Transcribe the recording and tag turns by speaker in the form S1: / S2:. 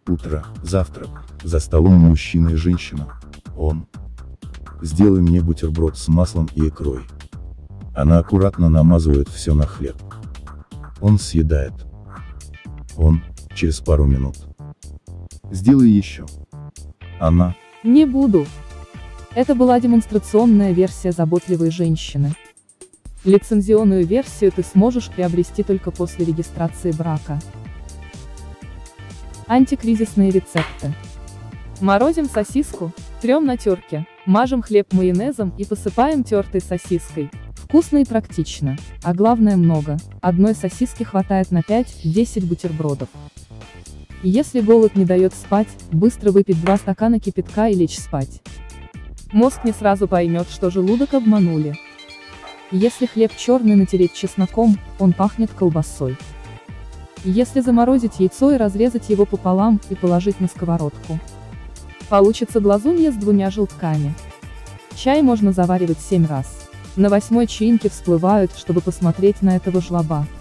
S1: Утро, завтрак, за столом мужчина и женщина. Он. Сделай мне бутерброд с маслом и икрой. Она аккуратно намазывает все на хлеб. Он съедает. Он, через пару минут. Сделай еще. Она.
S2: Не буду. Это была демонстрационная версия заботливой женщины. Лицензионную версию ты сможешь приобрести только после регистрации брака. Антикризисные рецепты. Морозим сосиску, трем на терке, мажем хлеб майонезом и посыпаем тертой сосиской. Вкусно и практично, а главное много, одной сосиски хватает на 5-10 бутербродов. Если голод не дает спать, быстро выпить 2 стакана кипятка и лечь спать. Мозг не сразу поймет, что желудок обманули. Если хлеб черный натереть чесноком, он пахнет колбасой. Если заморозить яйцо и разрезать его пополам и положить на сковородку, получится глазунья с 2 желтками. Чай можно заваривать 7 раз. На 8-й чаинке всплывают, чтобы посмотреть на этого жлоба.